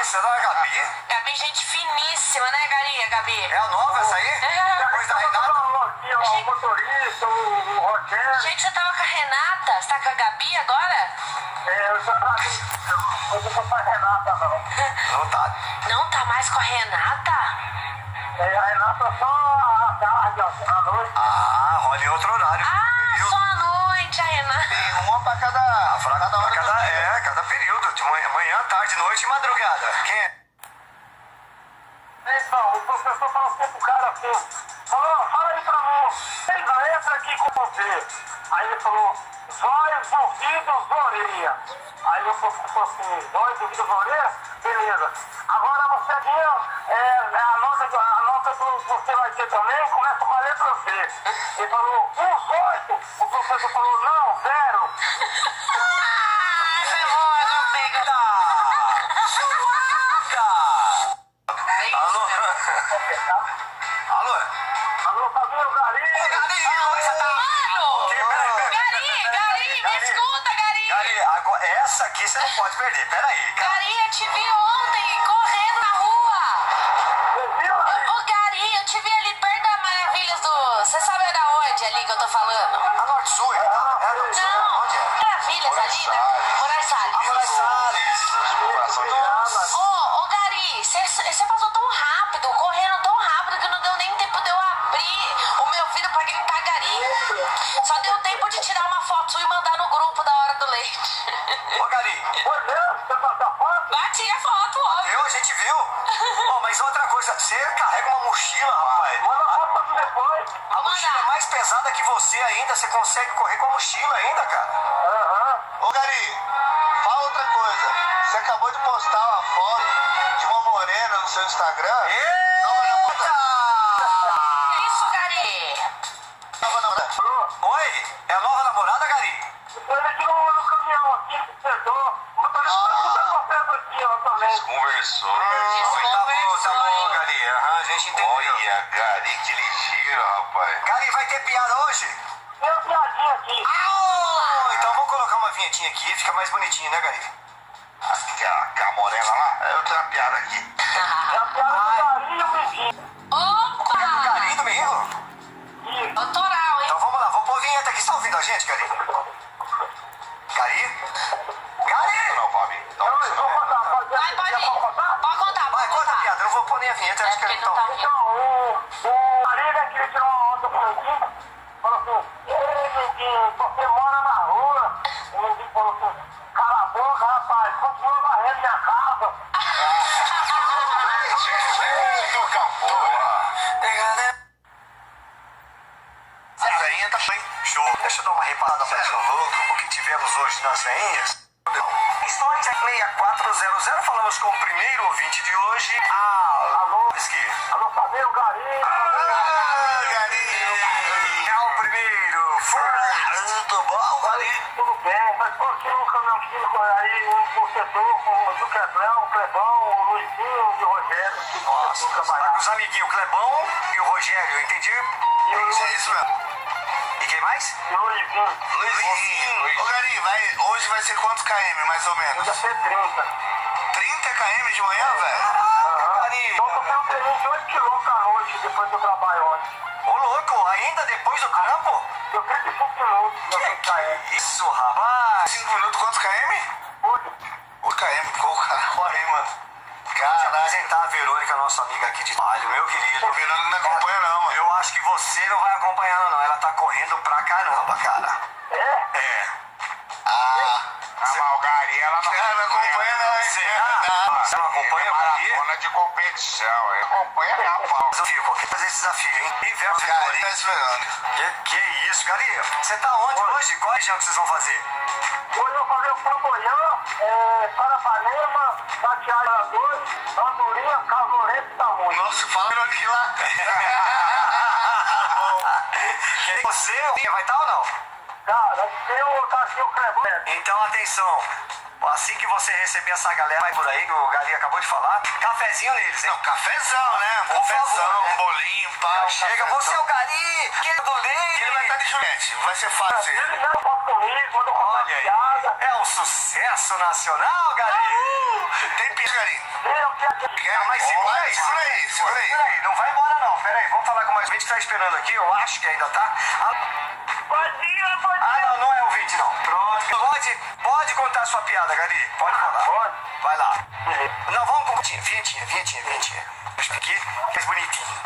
isso? Não é a Gabi? Gabi, gente finíssima, né, Galinha, Gabi? É a nova essa aí? Depois da Renata? O motorista, o Rogério. Gente, você tava com a Renata? Você tá com a Gabi agora? Eu não tô com a Renata, não. Não tá. Não tá mais com a Renata? A Renata só à tarde, à noite. Ah, rola em outro horário. Ah, só à noite, a Renata. Tem uma pra cada hora. Cada período. De manhã, tarde, noite e madrugada. Quem é? Então, o professor falou assim pro cara assim, fala aí pra mim, entra aqui com você. Aí ele falou, zóios, ouvidos, orelha. Aí o professor falou assim, zóios, ouvidos, orelha? Beleza. Agora você aqui, a nota do você vai ter também, começa com a letra Z. Ele falou, 8. O professor falou, não, 0. Alô? Alô, Fabinho, Galinha. Gari, me escuta, Gari. Gari, agora, essa aqui você não pode perder. Peraí, cara. Gari, eu te vi ontem correndo na rua. Você viu? Ô, Gari, eu te vi ali perto da Maravilhas do... Você sabe da onde ali que eu tô falando? A Norte Sul, então? É Norte Sul. Não, Onde é? Maravilhas ali, né? Moraes Salles. Moraes Salles. Ô, Gari, você passou tão rápido, correndo tão rápido que não deu nem tempo de eu abrir o meu vidro pra gritar Gari. Só deu tempo de tirar uma foto sua e mandar no grupo da hora do leite. Ô, Gari. Foi mesmo? Você passou a foto? Bati a foto, óbvio. A gente viu. Ó, mas outra coisa, você carrega uma mochila, rapaz. Manda a foto depois. A mochila é mais pesada que você ainda, você consegue correr com a mochila ainda, cara. Aham. Ô Gari, fala outra coisa. Você acabou de postar uma foto de uma morena no seu Instagram. Eita! Que isso, Gari? Nova namorada. Oi, é a nova namorada, Gari? Depois ele tirou no caminhão aqui, sentou. O motorista tá conversando aqui, ó, também. Conversou. Tá bom, Gari. Aham, a gente entendeu. Olha, Gari, que ligeiro, rapaz. Gari, vai ter piada hoje? Tem uma piadinha aqui. Então vamos colocar uma vinhetinha aqui, fica mais bonitinho, né, Gari? Aquela morena lá, eu tenho uma piada aqui. É a piada do Gari e o Vizinho. Opa! Gari, domingo? Autoral, hein? Então vamos lá, vamos pôr vinheta aqui. Você tá ouvindo a gente, Gari? Gari? Gari! Não, Fábio. Eu vou contar, pode Vai, pode ir. contar? Pode contar, Vai, pode conta a contar. piada, eu não vou pôr nem a vinheta, eu acho que ele não tá ouvindo. Então, o Gari, né, que ele tirou uma onda com o Vizinho, falou assim, ei, Vizinho, você mora na rua. O Vizinho falou assim, cala a boca, rapaz, continua varrendo minha casa. A veinha tá bem show. Deixa eu dar uma reparada pra o que tivemos hoje nas veinhas. Questões 6400. Falamos com o primeiro ouvinte de hoje. Alô, Whisky. Alô, Fabinho, Gari. É o primeiro. Tudo bom, Gari? Tudo bem, mas pô, tinha um caminhãozinho aí, um setor com o Clebrão, o Clebão, o Luizinho e o Rogério. Nossa, tá com os amiguinhos, o Clebão e o Rogério, entendi? É isso mesmo. E quem mais? E o Luizinho. Luizinho. Ô, Gari, hoje vai ser quantos km, mais ou menos? Ia ser 30. 30 km de manhã, velho? Gari. Então eu tenho um treino de 8 km à noite depois do trabalho ontem. Ô, louco, ainda depois do campo? Deu 35 minutos eu tenho que sair. Isso, rapaz. 5 minutos, quantos km? 8 km, pô, cara, aí, mano. Vou te Caralho. apresentar a Verônica, nossa amiga aqui de trabalho, meu querido. O Verônica não acompanha, não, mano. Eu acho que você não vai acompanhar, não. Ela tá correndo pra caramba, cara. É? É. A Malgari, ela não acompanha, não, hein? Será? Você não acompanha o quê? Maratona de competição, ele acompanha na pau. Desafio, qualquer fazer esse desafio, hein? E verso Gari tá esperando. Que isso, Gari? Você tá onde hoje? Qual região que vocês vão fazer? Hoje eu vou fazer o Flamboyant, Parapanema, Santiago 2, Andorinha, Carlos Lourenço e Tamonha. Nossa, fala aqui lá. Você vai estar ou não? Cara, eu tá aqui o Clebão. Então, atenção. Assim que você receber essa galera, vai por aí, que o Gari acabou de falar, cafezinho neles, hein? Não, cafezão, né? Por Cafezão, favor, um bolinho, pá. Chega, você é o Gari, que do leite. Ele vai estar de Juliette, vai ser fácil. Ele não pode comigo, quando eu contar Olha aí, piada. é um sucesso nacional, Gari. Tem pizza, Gari? Eu quero Mas segura aí, segura aí, segura aí. Peraí, não vai embora não, peraí, vamos falar com mais gente que tá esperando aqui, eu acho que ainda tá. Bom dia. Ah, não é ouvinte não. Pronto, pode contar a sua piada, Gari, pode falar. Pode. Vai lá. Não, vamos com vinhetinha. Aqui, mais bonitinho.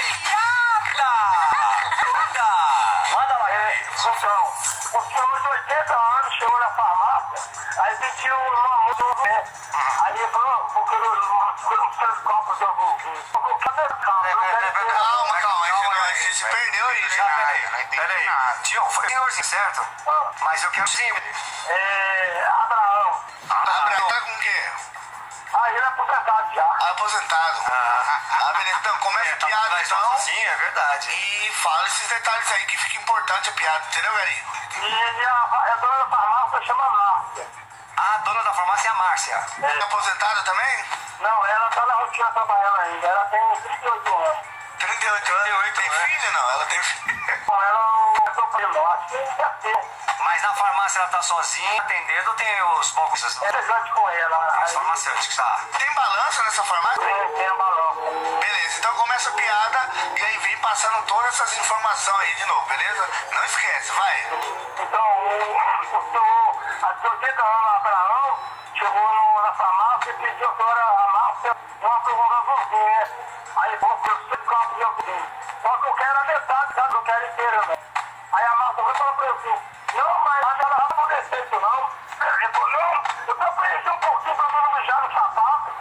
Manda lá, Gari. Então, o senhor de 80 anos chegou na farmácia, aí pediu uma música, né? Aí ele falou, vou querer uns 3 copos de hambúrguer. Cadê o carro? Calma, a gente se perdeu aí, Já, né? peraí. Tio, foi senhorzinho, certo? Mas eu quero sim. Abraão. Abraão tá com o quê? Aí ele é aposentado já. Aposentado. Beleza, então começa a piada então. Sim, é verdade. E fala esses detalhes aí que fica importante a piada, entendeu, Gari? E a dona da farmácia chama Márcia. A dona da farmácia é a Márcia. É aposentada também? Não, ela tá na rotina trabalhando ainda. Ela tem 38 anos. 38 anos. Tem filho, não? Ela tem filho. Bom, ela não é primo, acho que deve ter. Mas na farmácia ela tá sozinha, atendendo, ou tem os balcões? É elegante com ela. Os farmacêuticos, tá? Tem balança nessa farmácia? Tem a balão. Beleza, então começa a piada e aí vem passando todas essas informações aí de novo, beleza? Não esquece, vai. Então, o senhor, há 80 anos, Abraão, chegou na farmácia e pediu a senhora, a Márcia, uma hambúrguer. Aí, vou ter 5 copos de hambúrguer. Só que eu quero a metade, sabe? Eu quero inteira, né? Aí a Márcia foi falou pra ele assim, não, mas a senhora não vai descer isso, não. Ele falou, não, eu tô preenchendo um pouquinho pra mim não mijar no sapato.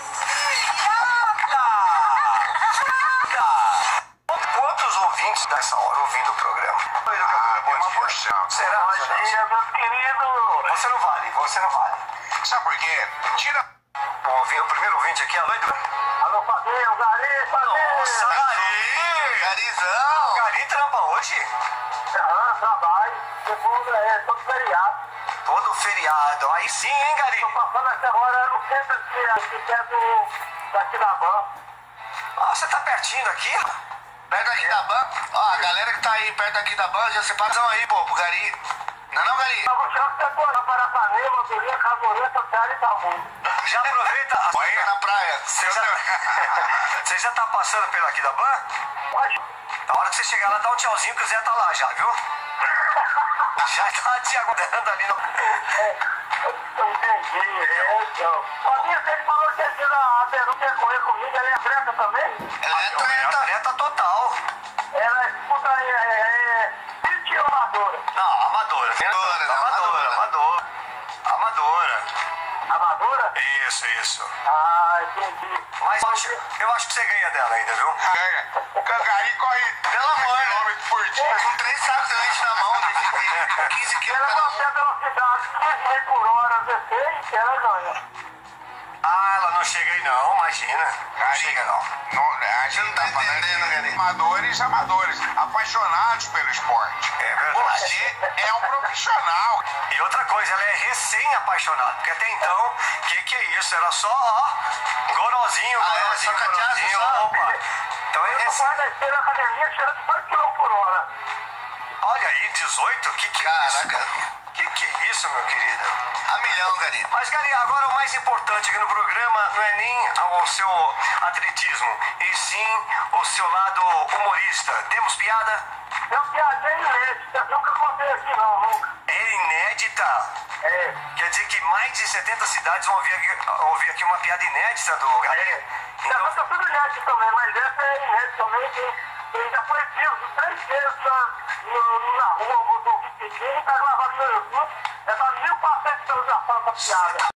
Quantos ouvintes dessa hora ouvindo o programa? Tem uma porção. Será? Bom dia, meus queridos. Você não vale. Sabe por quê? Tira. O primeiro ouvinte aqui é a Loido. Alô, Fabinho, Gari, Fabinho. Nossa, Gari! Garizão! O Gari trampa hoje? Trabalho, segunda todo feriado. Todo feriado. Aí sim, hein, Gari? Tô passando essa hora no centro aqui perto daqui da van. Ah, você tá pertinho daqui? Perto aqui da ban. Ó, a galera que tá aí perto aqui da ban, já separa aí, pô, pro Gari. Não, Gari? Eu vou tirar que você corre para Panema, Durinha, Casoreta, Terra e Tamu. Já aproveita. Olha na praia. Você já tá passando pela aqui da Ban? Mas, Na hora que você chegar lá, dá um tchauzinho que o Zé tá lá já, viu? Já tá te aguardando ali no... eu entendi, então. Fabinho, você falou que a Beru quer correr comigo, ela é atleta também? Ela é É atleta. atleta total. Ela escuta Pitch ou amadora? Não, amadora. Amadora. Amadora? Isso. Ah, entendi. Mas eu acho que você ganha dela ainda, viu? O Gari corre, pelo amor, né? Por dia. Com 3 sacos de leite na mão, de 15 quilos Ela cada não um. tem a velocidade 15 mil por hora, 16, ela ganha. Ah, ela não chega aí não, imagina. Não chega não. A gente não tá entendendo, Gari. Amadores, apaixonados pelo esporte. É verdade. Você é um profissional. E outra coisa, ela é recém-apaixonada, porque até então, que é isso? Era só, ó, gorozinho, só cachaça, só? opa. Então é Eu tô fora da esteira da academia, cheirando 18 km por hora. olha aí, 18? Que é isso? Caraca. Que é isso, meu querido? A milhão, Gari. Mas, Gari, agora o mais importante aqui no programa não é nem o seu atletismo, e sim o seu lado humorista. Temos piada? Eu piadei inédita, nunca contei aqui não, nunca. É inédita. É, Quer dizer que mais de 70 cidades vão ouvir aqui uma piada inédita do Gari. já foi tudo inédito também, mas essa é inédita também, que já foi vivo 3 vezes na rua, do Wikipedia, tá gravado no YouTube, já tá 1.400 visualizações essa piada.